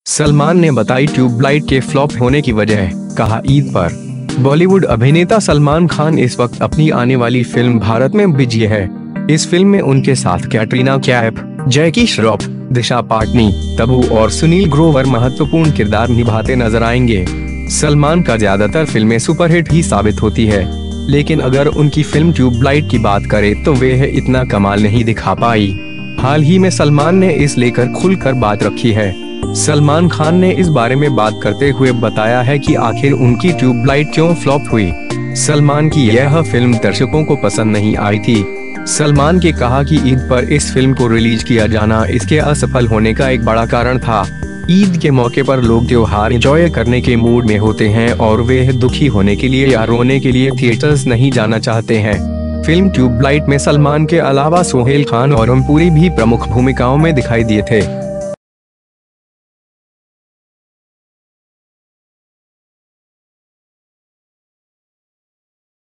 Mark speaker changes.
Speaker 1: सलमान ने बताई ट्यूबलाइट के फ्लॉप होने की वजह, कहा ईद पर। बॉलीवुड अभिनेता सलमान खान इस वक्त अपनी आने वाली फिल्म भारत में बिजी है। इस फिल्म में उनके साथ कैटरीना कैफ, जैकी श्रॉफ, दिशा पाटनी, तब्बू और सुनील ग्रोवर महत्वपूर्ण किरदार निभाते नजर आएंगे। सलमान का ज्यादातर फिल्में सुपरहिट ही साबित होती है, लेकिन अगर उनकी फिल्म ट्यूबलाइट की बात करें तो वे इतना कमाल नहीं दिखा पाई। हाल ही में सलमान ने इस लेकर खुलकर बात रखी है। सलमान खान ने इस बारे में बात करते हुए बताया है कि आखिर उनकी ट्यूबलाइट क्यों फ्लॉप हुई। सलमान की यह फिल्म दर्शकों को पसंद नहीं आई थी। सलमान के कहा कि ईद पर इस फिल्म को रिलीज किया जाना इसके असफल होने का एक बड़ा कारण था। ईद के मौके पर लोग त्योहार एंजॉय करने के मूड में होते हैं और वे दुखी होने के लिए या रोने के लिए थिएटर्स नहीं जाना चाहते हैं। फिल्म ट्यूबलाइट में सलमान के अलावा सोहेल खान और ओम पुरी भी प्रमुख भूमिकाओं में दिखाई दिए थे।